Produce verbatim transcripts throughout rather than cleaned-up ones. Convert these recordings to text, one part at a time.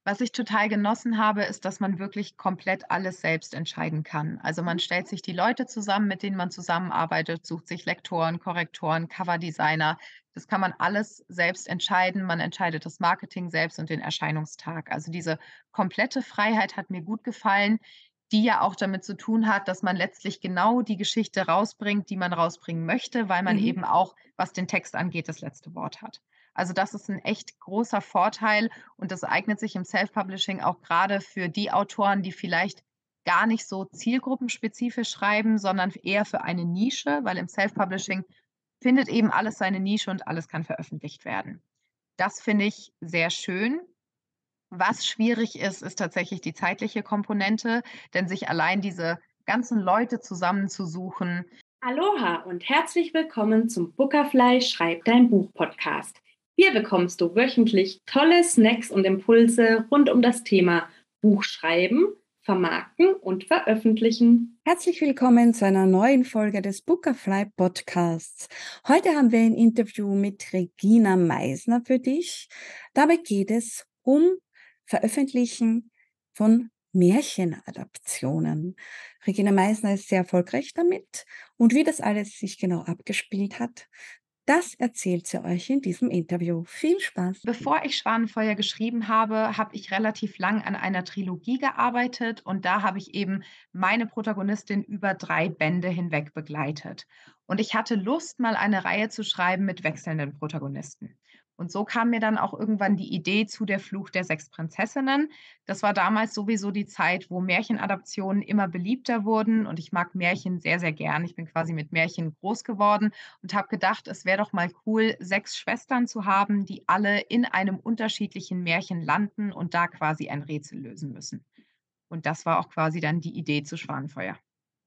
Was ich total genossen habe, ist, dass man wirklich komplett alles selbst entscheiden kann. Also man stellt sich die Leute zusammen, mit denen man zusammenarbeitet, sucht sich Lektoren, Korrektoren, Coverdesigner. Das kann man alles selbst entscheiden. Man entscheidet das Marketing selbst und den Erscheinungstag. Also diese komplette Freiheit hat mir gut gefallen, die ja auch damit zu tun hat, dass man letztlich genau die Geschichte rausbringt, die man rausbringen möchte, weil man Mhm. eben auch, was den Text angeht, das letzte Wort hat. Also das ist ein echt großer Vorteil und das eignet sich im Self-Publishing auch gerade für die Autoren, die vielleicht gar nicht so zielgruppenspezifisch schreiben, sondern eher für eine Nische, weil im Self-Publishing findet eben alles seine Nische und alles kann veröffentlicht werden. Das finde ich sehr schön. Was schwierig ist, ist tatsächlich die zeitliche Komponente, denn sich allein diese ganzen Leute zusammenzusuchen. Aloha und herzlich willkommen zum Bookerfly Schreib dein Buch Podcast. Hier bekommst du wöchentlich tolle Snacks und Impulse rund um das Thema Buchschreiben, Vermarkten und Veröffentlichen. Herzlich willkommen zu einer neuen Folge des Bookerfly Podcasts. Heute haben wir ein Interview mit Regina Meisner für dich. Dabei geht es um Veröffentlichen von Märchenadaptionen. Regina Meisner ist sehr erfolgreich damit und wie das alles sich genau abgespielt hat, das erzählt sie euch in diesem Interview. Viel Spaß! Bevor ich Schwanenfeuer geschrieben habe, habe ich relativ lang an einer Trilogie gearbeitet und da habe ich eben meine Protagonistin über drei Bände hinweg begleitet. Und ich hatte Lust, mal eine Reihe zu schreiben mit wechselnden Protagonisten. Und so kam mir dann auch irgendwann die Idee zu Der Fluch der sechs Prinzessinnen. Das war damals sowieso die Zeit, wo Märchenadaptionen immer beliebter wurden und ich mag Märchen sehr, sehr gern. Ich bin quasi mit Märchen groß geworden und habe gedacht, es wäre doch mal cool, sechs Schwestern zu haben, die alle in einem unterschiedlichen Märchen landen und da quasi ein Rätsel lösen müssen. Und das war auch quasi dann die Idee zu Schwanenfeuer.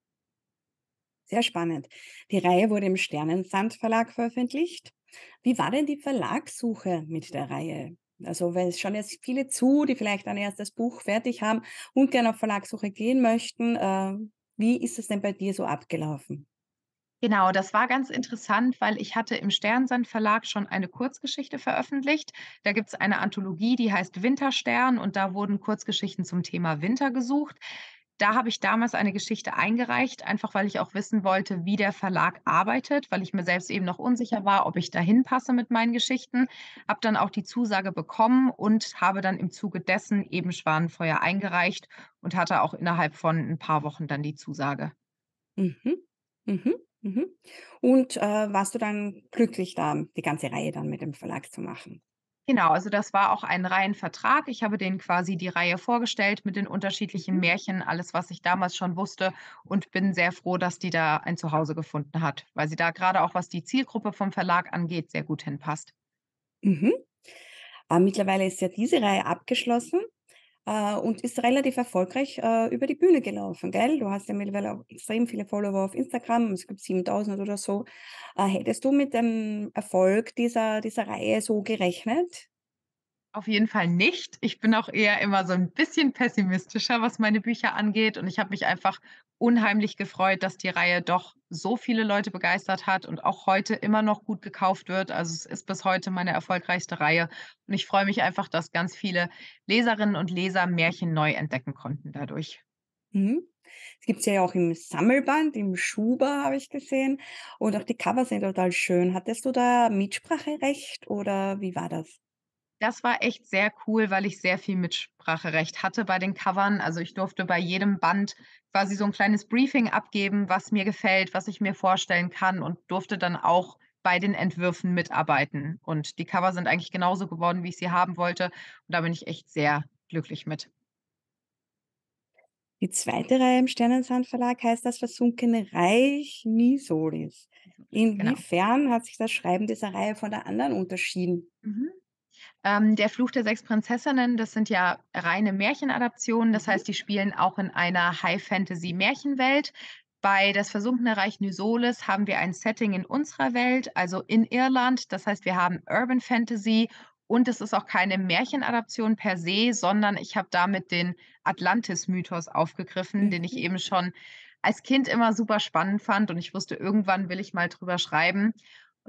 Sehr spannend. Die Reihe wurde im Sternensand Verlag veröffentlicht. Wie war denn die Verlagssuche mit der Reihe? Also, weil es schauen jetzt viele zu, die vielleicht ein erstes Buch fertig haben und gerne auf Verlagssuche gehen möchten. Äh, wie ist es denn bei dir so abgelaufen? Genau, das war ganz interessant, weil ich hatte im Sternensand Verlag schon eine Kurzgeschichte veröffentlicht. Da gibt es eine Anthologie, die heißt Winterstern und da wurden Kurzgeschichten zum Thema Winter gesucht. Da habe ich damals eine Geschichte eingereicht, einfach weil ich auch wissen wollte, wie der Verlag arbeitet, weil ich mir selbst eben noch unsicher war, ob ich dahin passe mit meinen Geschichten. Habe dann auch die Zusage bekommen und habe dann im Zuge dessen eben Schwanenfeuer eingereicht und hatte auch innerhalb von ein paar Wochen dann die Zusage. Mhm. Mhm. Mhm. Und, äh, warst du dann glücklich, da die ganze Reihe dann mit dem Verlag zu machen? Genau, also das war auch ein Reihenvertrag. Ich habe denen quasi die Reihe vorgestellt mit den unterschiedlichen Mhm. Märchen, alles, was ich damals schon wusste und bin sehr froh, dass die da ein Zuhause gefunden hat, weil sie da gerade auch, was die Zielgruppe vom Verlag angeht, sehr gut hinpasst. Mhm. Äh, mittlerweile ist ja diese Reihe abgeschlossen, äh, und ist relativ erfolgreich, äh, über die Bühne gelaufen, gell? Du hast ja mittlerweile auch extrem viele Follower auf Instagram, es gibt siebentausend oder so. Äh, hättest du mit dem Erfolg dieser dieser Reihe so gerechnet? Auf jeden Fall nicht. Ich bin auch eher immer so ein bisschen pessimistischer, was meine Bücher angeht und ich habe mich einfach unheimlich gefreut, dass die Reihe doch so viele Leute begeistert hat und auch heute immer noch gut gekauft wird. Also, es ist bis heute meine erfolgreichste Reihe und ich freue mich einfach, dass ganz viele Leserinnen und Leser Märchen neu entdecken konnten dadurch. Mhm. Es gibt's ja auch im Sammelband, im Schuber habe ich gesehen und auch die Cover sind total schön. Hattest du da Mitspracherecht oder wie war das? Das war echt sehr cool, weil ich sehr viel Mitspracherecht hatte bei den Covern. Also, ich durfte bei jedem Band quasi so 'n kleines Briefing abgeben, was mir gefällt, was ich mir vorstellen kann und durfte dann auch bei den Entwürfen mitarbeiten. Und die Cover sind eigentlich genauso geworden, wie ich sie haben wollte. Und da bin ich echt sehr glücklich mit. Die zweite Reihe im Sternensand Verlag heißt „Das versunkene Reich Nisolis". Genau. Inwiefern hat sich das Schreiben dieser Reihe von der anderen unterschieden? Mhm. Ähm, Der Fluch der sechs Prinzessinnen, das sind ja reine Märchenadaptionen. Das Mhm. heißt, die spielen auch in einer High-Fantasy-Märchenwelt. Bei Das versunkene Reich Nysoles haben wir ein Setting in unserer Welt, also in Irland. Das heißt, wir haben Urban Fantasy und es ist auch keine Märchenadaption per se, sondern ich habe damit den Atlantis-Mythos aufgegriffen, den ich Mhm. eben schon als Kind immer super spannend fand und ich wusste, irgendwann will ich mal drüber schreiben.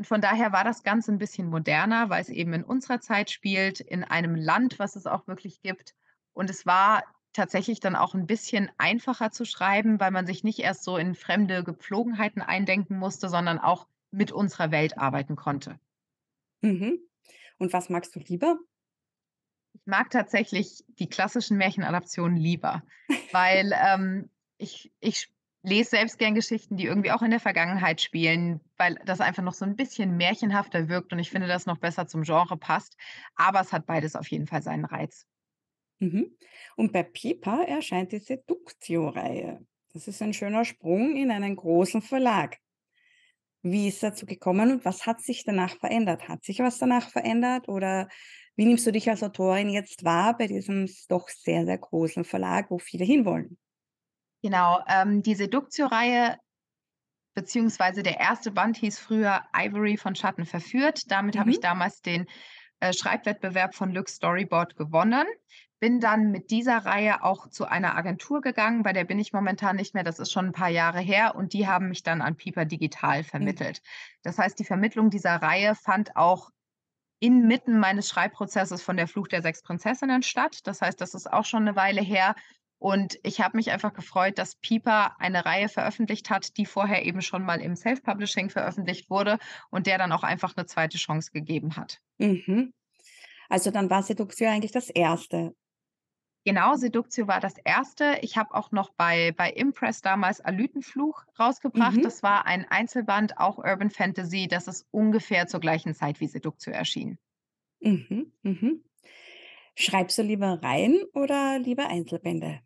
Und von daher war das Ganze ein bisschen moderner, weil es eben in unserer Zeit spielt, in einem Land, was es auch wirklich gibt. Und es war tatsächlich dann auch ein bisschen einfacher zu schreiben, weil man sich nicht erst so in fremde Gepflogenheiten eindenken musste, sondern auch mit unserer Welt arbeiten konnte. Mhm. Und was magst du lieber? Ich mag tatsächlich die klassischen Märchenadaptionen lieber, weil, ähm, ich ich lese selbst gern Geschichten, die irgendwie auch in der Vergangenheit spielen, weil das einfach noch so ein bisschen märchenhafter wirkt und ich finde, das noch besser zum Genre passt. Aber es hat beides auf jeden Fall seinen Reiz. Mhm. Und bei Piper erscheint die Seductio-Reihe. Das ist ein schöner Sprung in einen großen Verlag. Wie ist dazu gekommen und was hat sich danach verändert? Hat sich was danach verändert oder wie nimmst du dich als Autorin jetzt wahr bei diesem s doch sehr, sehr großen Verlag, wo viele hinwollen? Genau, ähm, die Seductio-Reihe beziehungsweise der erste Band hieß früher „Ivory von Schatten verführt". Damit habe ich Mhm, damals den, äh, Schreibwettbewerb von Lux Storyboard gewonnen. Bin dann mit dieser Reihe auch zu einer Agentur gegangen, bei der bin ich momentan nicht mehr, das ist schon ein paar Jahre her und die haben mich dann an Piper Digital mhm, vermittelt. Das heißt, die Vermittlung dieser Reihe fand auch inmitten meines Schreibprozesses von „Der Fluch der sechs Prinzessinnen" statt. Das heißt, das ist auch schon eine Weile her und ich habe mich einfach gefreut, dass Piper eine Reihe veröffentlicht hat, die vorher eben schon mal im Self-Publishing veröffentlicht wurde und der dann auch einfach eine zweite Chance gegeben hat. mhm. Also, dann war Seductio eigentlich das Erste. Genau, Seduktio war das erste. Ich habe auch noch bei bei Impress damals Alytenfluch rausgebracht. Mhm, Das war ein Einzelband, auch Urban Fantasy. Das ist ungefähr zur gleichen Zeit wie Seduktio erschienen. mhm, mhm. Schreibst du lieber Reihen oder lieber Einzelbände?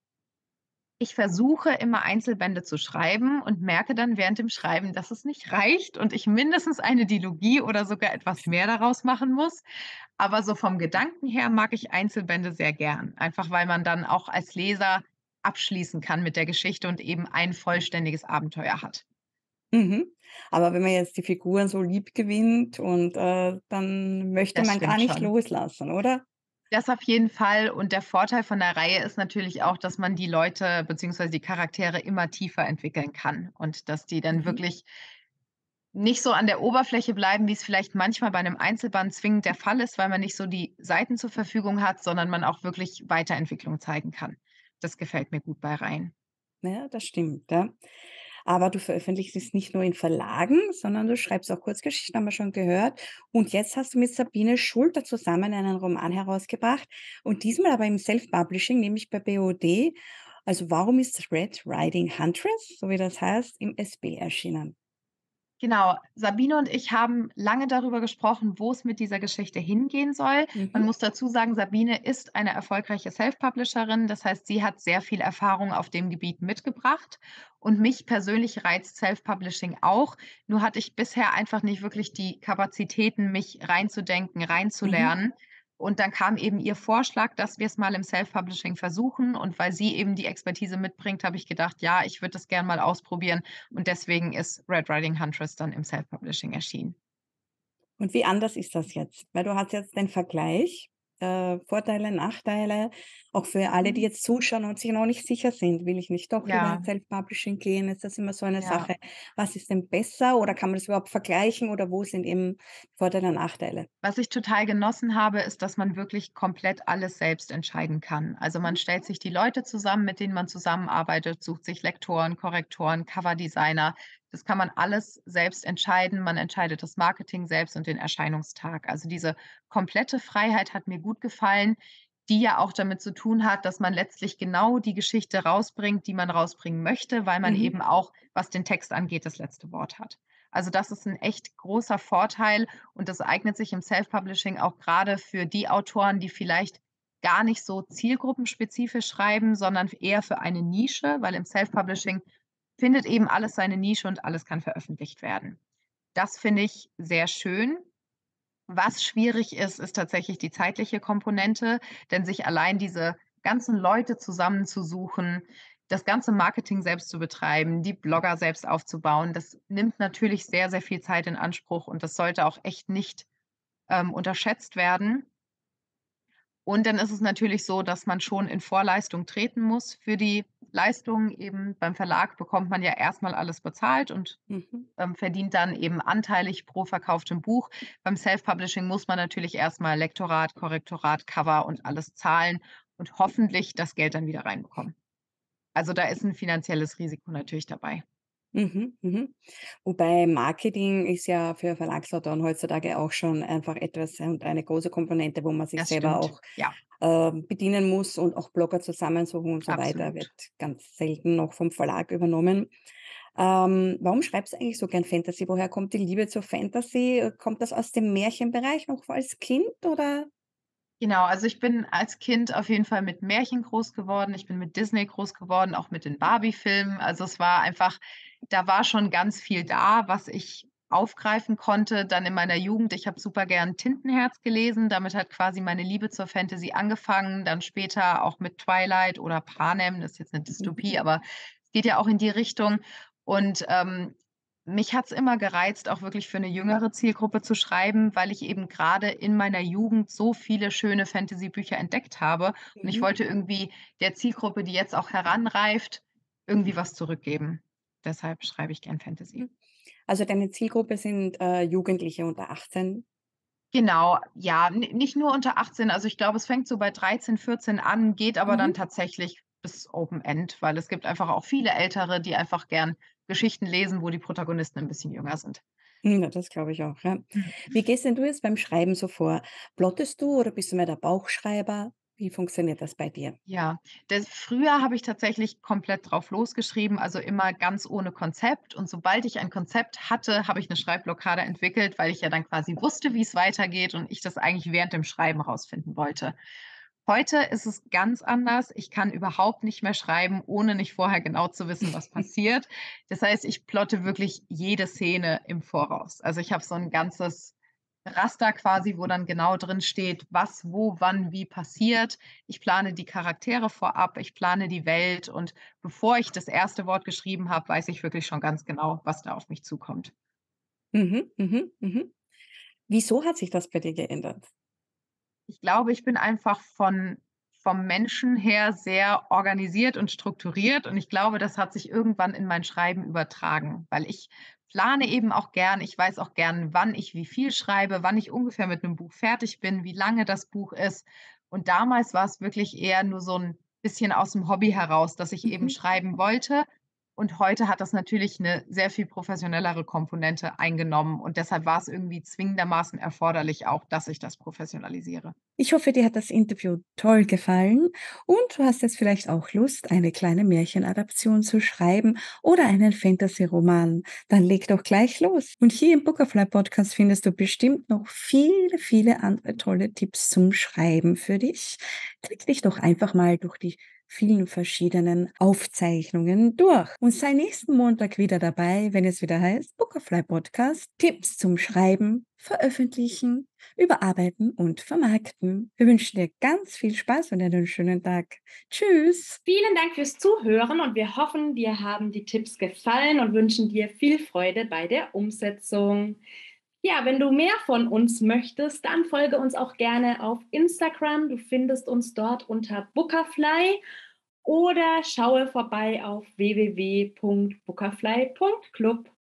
Ich versuche immer Einzelbände zu schreiben und merke dann während dem Schreiben, dass es nicht reicht und ich mindestens eine Dilogie oder sogar etwas mehr daraus machen muss. Aber so vom Gedanken her mag ich Einzelbände sehr gern, einfach weil man dann auch als Leser abschließen kann mit der Geschichte und eben ein vollständiges Abenteuer hat. Mhm. Aber wenn man jetzt die Figuren so lieb gewinnt und, äh, dann möchte Das man gar stimmt nicht schon. loslassen, oder? Das auf jeden Fall und der Vorteil von der Reihe ist natürlich auch, dass man die Leute beziehungsweise die Charaktere immer tiefer entwickeln kann und dass die dann Mhm. wirklich nicht so an der Oberfläche bleiben, wie es vielleicht manchmal bei einem Einzelband zwingend der Fall ist, weil man nicht so die Seiten zur Verfügung hat, sondern man auch wirklich Weiterentwicklung zeigen kann. Das gefällt mir gut bei Reihen. Ja, das stimmt, ja. Aber du veröffentlichst es nicht nur in Verlagen, sondern du schreibst auch Kurzgeschichten, haben wir schon gehört. Und jetzt hast du mit Sabine Schulter zusammen einen Roman herausgebracht und diesmal aber im Self-Publishing, nämlich bei B O D. Also warum ist Red Riding Huntress, so wie das heißt, im S B erschienen? Genau, Sabine und ich haben lange darüber gesprochen, wo es mit dieser Geschichte hingehen soll. Man Mhm, muss dazu sagen, Sabine ist eine erfolgreiche Self-Publisherin. Das heißt, sie hat sehr viel Erfahrung auf dem Gebiet mitgebracht. Und mich persönlich reizt Self-Publishing auch. Nur hatte ich bisher einfach nicht wirklich die Kapazitäten, mich reinzudenken, mhm. reinzulernen. Und dann kam eben ihr Vorschlag, dass wir es mal im Self-Publishing versuchen. Und weil sie eben die Expertise mitbringt, habe ich gedacht, ja, ich würde das gern mal ausprobieren. Und deswegen ist Red Riding Huntress dann im Self-Publishing erschienen. Und wie anders ist das jetzt? Weil du hast jetzt den Vergleich, äh, Vorteile, Nachteile, auch für alle, die Mhm. jetzt zuschauen und sich noch nicht sicher sind. Will ich nicht doch lieber Ja, ins Self-Publishing gehen? Ist das immer so eine ja. Sache? Was ist denn besser oder kann man das überhaupt vergleichen oder wo sind eben Vorteile, Nachteile? Was ich total genossen habe, ist, dass man wirklich komplett alles selbst entscheiden kann. Also, man stellt sich die Leute zusammen, mit denen man zusammenarbeitet, sucht sich Lektoren, Korrektoren, Coverdesigner. Das kann man alles selbst entscheiden. Man entscheidet das Marketing selbst und den Erscheinungstag. Also, diese komplette Freiheit hat mir gut gefallen, die ja auch damit zu tun hat, dass man letztlich genau die Geschichte rausbringt, die man rausbringen möchte, weil man Mhm. eben auch, was den Text angeht, das letzte Wort hat. Also, das ist ein echt großer Vorteil und das eignet sich im Self-Publishing auch gerade für die Autoren, die vielleicht gar nicht so zielgruppenspezifisch schreiben, sondern eher für eine Nische, weil im Self-Publishing findet eben alles seine Nische und alles kann veröffentlicht werden. Das finde ich sehr schön. Was schwierig ist, ist tatsächlich die zeitliche Komponente, denn sich allein diese ganzen Leute zusammenzusuchen, das ganze Marketing selbst zu betreiben, die Blogger selbst aufzubauen, das nimmt natürlich sehr, sehr viel Zeit in Anspruch und das sollte auch echt nicht, ähm, unterschätzt werden. Und dann ist es natürlich so, dass man schon in Vorleistung treten muss für die Leistungen eben. Beim Verlag bekommt man ja erstmal alles bezahlt und Mhm. ähm, verdient dann eben anteilig pro verkauftem Buch. Beim Self-Publishing muss man natürlich erstmal Lektorat, Korrektorat, Cover und alles zahlen und hoffentlich das Geld dann wieder reinbekommen. Also, da ist 'n finanzielles Risiko natürlich dabei. Mhm, mhm. Wobei Marketing ist ja für Verlagsautoren heutzutage auch schon einfach etwas und eine große Komponente, wo man sich Das selber stimmt. auch, Ja, ähm, bedienen muss und auch Blogger zusammensuchen und so weiter, wird absolut. ganz selten noch vom Verlag übernommen. Ähm, warum schreibst du eigentlich so gern Fantasy? Woher kommt die Liebe zur Fantasy? Äh, kommt das aus dem Märchenbereich noch als Kind oder? Genau, also ich bin als Kind auf jeden Fall mit Märchen groß geworden. Ich bin mit Disney groß geworden, auch mit den Barbie-Filmen. Also, es war einfach da war schon ganz viel da, was ich aufgreifen konnte. Dann in meiner Jugend ich habe super gern Tintenherz gelesen. Damit hat quasi meine Liebe zur Fantasy angefangen. Dann später auch mit Twilight oder Panem, das ist jetzt 'ne Mhm, Dystopie, aber es geht ja auch in die Richtung. Und, ähm, mich hat's immer gereizt, auch wirklich für 'ne jüngere Zielgruppe zu schreiben, weil ich eben grade in meiner Jugend so viele schöne Fantasy-Bücher entdeckt habe und ich mhm. wollte irgendwie der Zielgruppe, die jetzt auch heranreift, irgendwie was zurückgeben. Deshalb schreibe ich gern Fantasy. Mhm. Also, deine Zielgruppe sind, äh, Jugendliche unter achtzehn? Genau, ja, n nicht nur unter achtzehn. Also, ich glaube, es fängt so bei dreizehn, vierzehn an, geht aber dann Mhm. tatsächlich bis Open End, weil es gibt einfach auch viele Ältere, die einfach gern Geschichten lesen, wo die Protagonisten 'n bisschen jünger sind. Hm, ja, das glaube ich auch, ja. Mhm. Wie gehst denn du jetzt beim Schreiben so vor? Plottest du oder bist du mehr der Bauchschreiber? Wie funktioniert das bei dir? Ja, das früher habe ich tatsächlich komplett drauf losgeschrieben, also immer ganz ohne Konzept. Und sobald ich ein Konzept hatte, habe ich 'ne Schreibblockade entwickelt, weil ich ja dann quasi wusste, wie's weitergeht und ich das eigentlich während dem Schreiben rausfinden wollte. Heute ist es ganz anders. Ich kann überhaupt nicht mehr schreiben, ohne nicht vorher genau zu wissen, was passiert. Das heißt, ich plotte wirklich jede Szene im Voraus. Also, ich habe so 'n ganzes Raster quasi, wo dann genau drinsteht, was, wo, wann, wie passiert. Ich plane die Charaktere vorab, ich plane die Welt und bevor ich das erste Wort geschrieben habe, weiß ich wirklich schon ganz genau, was da auf mich zukommt. Mhm, mhm, mhm. Wieso hat sich das bei dir geändert? Ich glaube, ich bin einfach von vom Menschen her sehr organisiert und strukturiert und ich glaube, das hat sich irgendwann in mein Schreiben übertragen, weil ich plane eben auch gern. Ich weiß auch gern, wann ich wie viel schreibe, wann ich ungefähr mit 'nem Buch fertig bin, wie lange das Buch ist. Und damals war's wirklich eher nur so 'n bisschen aus'm Hobby heraus, dass ich eben Mhm. schreiben wollte. Und heute hat das natürlich 'ne sehr viel professionellere Komponente eingenommen und deshalb war's irgendwie zwingendermaßen erforderlich auch, dass ich das professionalisiere. Ich hoffe, dir hat das Interview toll gefallen und du hast jetzt vielleicht auch Lust, eine kleine Märchenadaption zu schreiben oder einen Fantasy-Roman. Dann leg doch gleich los. Und hier im Bookerfly Podcast findest du bestimmt noch viele, viele andere tolle Tipps zum Schreiben für dich. Klick dich doch einfach mal durch die vielen verschiedenen Aufzeichnungen durch und sei nächsten Montag wieder dabei, wenn es wieder heißt Bookerfly Podcast, Tipps zum Schreiben, Veröffentlichen, Überarbeiten und Vermarkten. Wir wünschen dir ganz viel Spaß und einen schönen Tag. Tschüss. Vielen Dank fürs Zuhören und wir hoffen, dir haben die Tipps gefallen und wünschen dir viel Freude bei der Umsetzung. Ja, wenn du mehr von uns möchtest, dann folge uns auch gerne auf Instagram. Du findest uns dort unter Bookerfly oder schaue vorbei auf w w w punkt bookerfly punkt club.